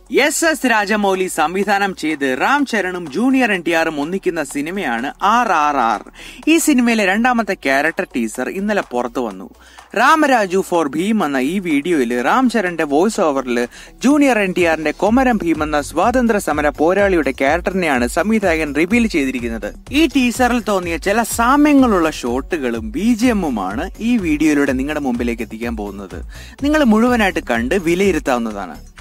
S Rajamouli സംവിധാനം ചെയ്ത് Ram ചരണും junior NTRും ഒന്നിക്കുന്ന സിനിമയാണ് RRR. ഈ സിനിമയിലെ രണ്ടാമത്തെ ക്യാരക്ടർ ടീസർ ഇന്നലെ പുറത്തു വന്നു. രാമരാജു ഫോർ ഭീം എന്ന ഈ വീഡിയോയിൽ റാം ചരന്റെ വോയിസ് ഓവറിൽ ജൂനിയർ NTRന്റെ കൊമരം ഭീം എന്ന സ്വാതന്ത്ര്യ സമര പോരാളിയുടെ ക്യാരക്ടറിനെയാണ് സംവിധായകൻ റിവീൽ ചെയ്തിരിക്കുന്നത്. ഈ ടീസറിൽ തോന്നിയ ചില സാമ്യങ്ങളുള്ള ഷോട്ടുകളും BGMഉമാണ് ഈ വീഡിയോയിലൂടെ നിങ്ങളുടെ മുമ്പിലേക്ക് എത്തിക്കാൻ പോകുന്നത്. നിങ്ങൾ മുഴുവനായിട്ട് കണ്ട് വിലയിരുത്താവുന്നതാണ്.